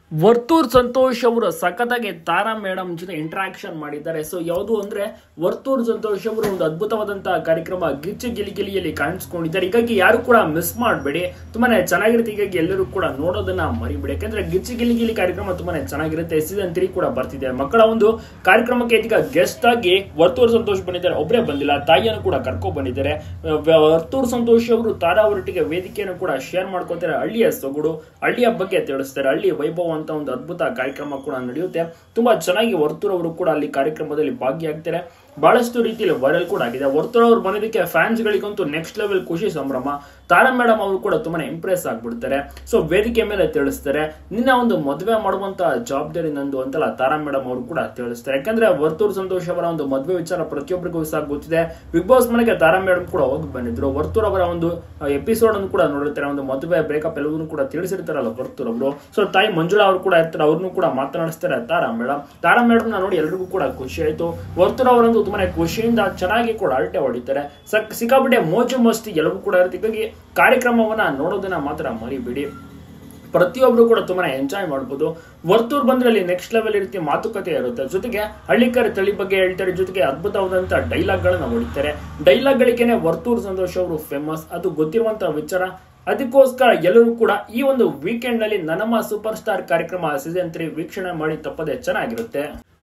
ವರ್ತೂರ್ ಸಂತೋಷ್ ಅವರು ಸಖತ್ತಾಗಿ ತಾರಾ ಮೇಡಮ್ ಜೊತೆ ಇಂಟರಾಕ್ಷನ್ ಮಾಡಿದ್ದಾರೆ. ಸೊ ಯಾವುದು ಅಂದ್ರೆ ವರ್ತೂರ್ ಸಂತೋಷ್ ಅವರು ಒಂದು ಅದ್ಭುತವಾದಂತಹ ಕಾರ್ಯಕ್ರಮ ಗಿಚ್ಚಿ ಗಿಲಿಗಿಲಿಯಲ್ಲಿ ಕಾಣಿಸ್ಕೊಂಡಿದ್ದಾರೆ. ಹೀಗಾಗಿ ಯಾರು ಕೂಡ ಮಿಸ್ ಮಾಡಬೇಡಿ, ತುಂಬಾನೇ ಚೆನ್ನಾಗಿರುತ್ತೆ. ಹೀಗಾಗಿ ಎಲ್ಲರೂ ಕೂಡ ನೋಡೋದನ್ನ ಮರಿಬೇಡಿ, ಯಾಕಂದ್ರೆ ಗಿಚ್ಚಿ ಗಿಲಿಗಿಲಿ ಕಾರ್ಯಕ್ರಮ ತುಂಬಾನೇ ಚೆನ್ನಾಗಿರುತ್ತೆ. ಸೀಸನ್ 3 ಕೂಡ ಬರ್ತಿದೆ. ಮಕ್ಕಳ ಒಂದು ಕಾರ್ಯಕ್ರಮಕ್ಕೆ ಇದೀಗ ಗೆಸ್ಟ್ ಆಗಿ ವರ್ತೂರ್ ಸಂತೋಷ್ ಬಂದಿದ್ದಾರೆ. ಒಬ್ಬರೇ ಬಂದಿಲ್ಲ, ತಾಯಿಯನ್ನು ಕೂಡ ಕರ್ಕೊಂಡು ಬಂದಿದ್ದಾರೆ. ವರ್ತೂರ್ ಸಂತೋಷ್ ಅವರು ತಾರಾ ಅವರೊಟ್ಟಿಗೆ ವೇದಿಕೆಯನ್ನು ಕೂಡ ಶೇರ್ ಮಾಡ್ಕೊತಾರೆ. ಹಳ್ಳಿಯ ಸೊಗಡು, ಹಳ್ಳಿಯ ಬಗ್ಗೆ ತಿಳಿಸ್ತಾರೆ. ಹಳ್ಳಿ ವೈಭವ ಅಂತ ಒಂದು ಅದ್ಭುತ ಕಾರ್ಯಕ್ರಮ ಕೂಡ ನಡೆಯುತ್ತೆ. ತುಂಬಾ ಚೆನ್ನಾಗಿ ವರ್ತೂರ್ ಅವರು ಕೂಡ ಅಲ್ಲಿ ಕಾರ್ಯಕ್ರಮದಲ್ಲಿ ಭಾಗಿಯಾಗ್ತಾರೆ. ಬಹಳಷ್ಟು ರೀತಿಯಲ್ಲಿ ವೈರಲ್ ಕೂಡ ಆಗಿದೆ. ವರ್ತೂರ್ ಅವರು ಬಂದಿದ್ದಕ್ಕೆ ಫ್ಯಾನ್ಸ್ ಗಳಿಗಂತೂ ನೆಕ್ಸ್ಟ್ ಲೆವೆಲ್ ಖುಷಿ ಸಂಭ್ರಮ. ತಾರಾ ಮೇಡಮ್ ಅವರು ಕೂಡ ತುಂಬಾನೇ ಇಂಪ್ರೆಸ್ ಆಗ್ಬಿಡ್ತಾರೆ. ಸೊ ವೇದಿಕೆ ಮೇಲೆ ತಿಳಿಸ್ತಾರೆ, ನಿನ್ನ ಒಂದು ಮದುವೆ ಮಾಡುವಂತ ಜವಾಬ್ದಾರಿ ನಂದು ಅಂತಲ್ಲ ತಾರಾ ಮೇಡಮ್ ಅವರು ಕೂಡ ತಿಳಿಸ್ತಾರೆ. ಯಾಕಂದ್ರೆ ವರ್ತೂರ್ ಸಂತೋಷ್ ಅವರ ಒಂದು ಮದುವೆ ವಿಚಾರ ಪ್ರತಿಯೊಬ್ಬರಿಗೂ ಸಹ ಗೊತ್ತಿದೆ. ಬಿಗ್ ಬಾಸ್ ಮನೆಗೆ ತಾರಾ ಮೇಡಮ್ ಕೂಡ ಹೋಗಿ ಬಂದಿದ್ರು. ವರ್ತೂರ್ ಅವರ ಒಂದು ಎಪಿಸೋಡ್ ಅನ್ನು ಕೂಡ ನೋಡಿರ್ತಾರೆ. ಒಂದು ಮದುವೆ ಬ್ರೇಕಪ್ ಎಲ್ಲವನ್ನೂ ಕೂಡ ತಿಳಿಸಿರ್ತಾರಲ್ಲ ವರ್ತೂರ್ ಅವರು. ಸೊ ತಾಯಿ ಮಂಜುಳಾ ಅವರು ಕೂಡ ಇರ್ತಾರೆ, ಅವ್ರನ್ನು ಕೂಡ ಮಾತನಾಡಿಸ್ತಾರೆ ತಾರಾ ಮೇಡಮ್. ತಾರಾ ಮೇಡಮ್ ನ ನೋಡಿ ಎಲ್ರಿಗೂ ಕೂಡ ಖುಷಿ ಆಯ್ತು. ವರ್ತೂರ್ ಅವರಂದು ತುಂಬಾನೇ ಖುಷಿಯಿಂದ ಚೆನ್ನಾಗಿ ಕೂಡ ಅಳಟೆ ಹೊಡಿತಾರೆ. ಸಿಕ್ಕಾಪಟ್ಟೆ ಮೋಜು ಮಸ್ತಿ ಎಲ್ಲವೂ ಕೂಡ ಇರುತ್ತೆ. ಹೀಗಾಗಿ ಕಾರ್ಯಕ್ರಮವನ್ನ ನೋಡೋದನ್ನ ಮಾತ್ರ ಮರಿಬೇಡಿ. ಪ್ರತಿಯೊಬ್ರು ಕೂಡ ತುಂಬಾನೇ ಎಂಜಾಯ್ ಮಾಡಬಹುದು. ವರ್ತೂರ್ ಬಂದ್ರೆ ಅಲ್ಲಿ ನೆಕ್ಸ್ಟ್ ಲೆವೆಲ್ ರೀತಿ ಮಾತುಕತೆ ಇರುತ್ತೆ. ಜೊತೆಗೆ ಹಳ್ಳಿಕರ ತಳಿ ಬಗ್ಗೆ ಹೇಳ್ತಾರೆ. ಜೊತೆಗೆ ಅದ್ಭುತವಾದಂತಹ ಡೈಲಾಗ್ ಗಳನ್ನ ಹೊಡಿತಾರೆ. ಡೈಲಾಗ್ ಗಳಿಗೆನೆ ವರ್ತೂರ್ ಸಂತೋಷ್ ಅವರು ಫೇಮಸ್, ಅದು ಗೊತ್ತಿರುವಂತಹ ವಿಚಾರ. ಅದಕ್ಕೋಸ್ಕರ ಎಲ್ಲರೂ ಕೂಡ ಈ ಒಂದು ವೀಕೆಂಡ್ ನಲ್ಲಿ ನಮ್ಮ ಸೂಪರ್ ಸ್ಟಾರ್ ಕಾರ್ಯಕ್ರಮ ಸೀಸನ್ 3 ವೀಕ್ಷಣೆ ಮಾಡಿ ತಪ್ಪದೆ ಚೆನ್ನಾಗಿರುತ್ತೆ.